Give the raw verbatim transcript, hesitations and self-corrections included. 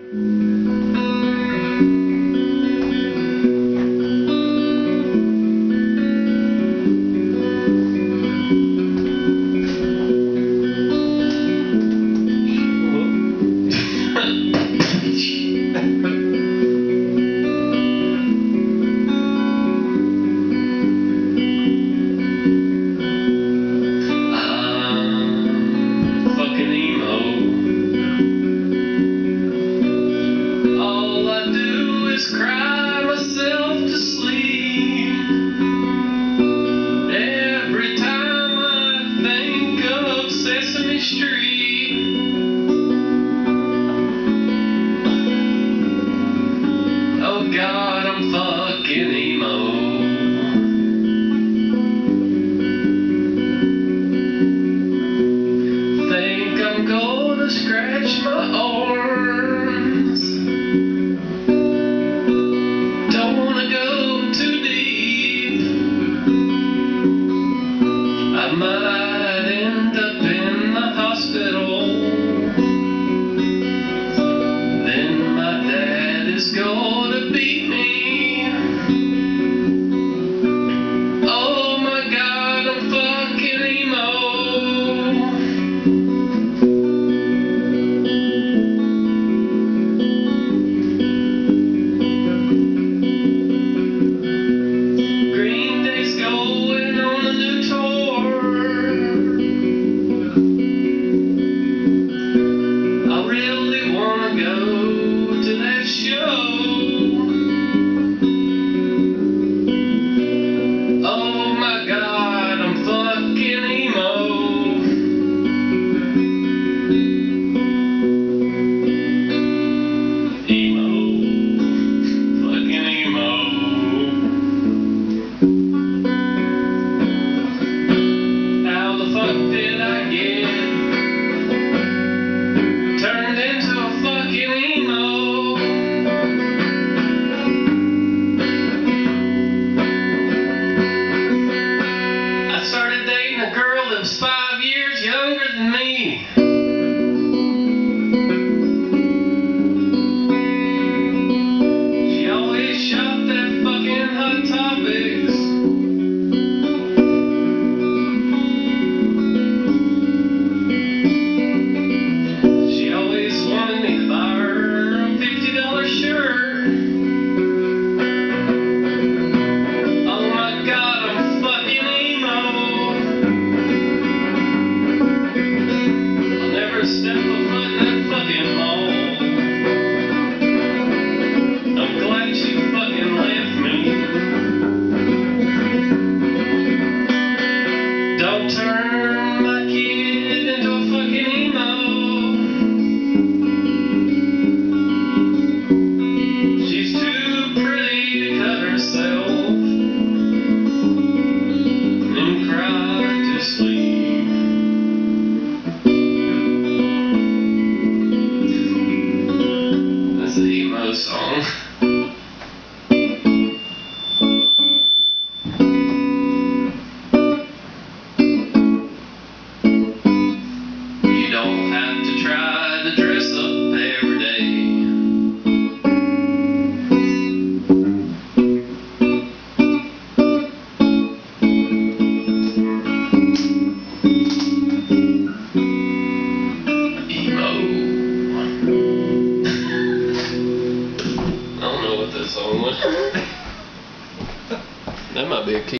Cry myself to sleep every time I think of Sesame Street. Oh God, I'm fucking emo. Think I'm gonna scratch my arms. Don't wanna go too deep. I might end up in the hospital. Then my dad is gonna beat me. Oh my God, I'm fucking emo. Going on a new tour. I really wanna go to that show. Oh my God, I'm fucking emo. Emo, fucking emo. Did I get turned into a fucking emo? I started dating a girl that was five years younger than me. She always shopped at fucking Hot Topics. Step a foot in that fucking mall. I'm glad she fucking left me. Don't turn my kid into a fucking emo. She's too pretty to cut herself and cry to sleep. Emo song. You don't have to try to dress up every day. That might be a key.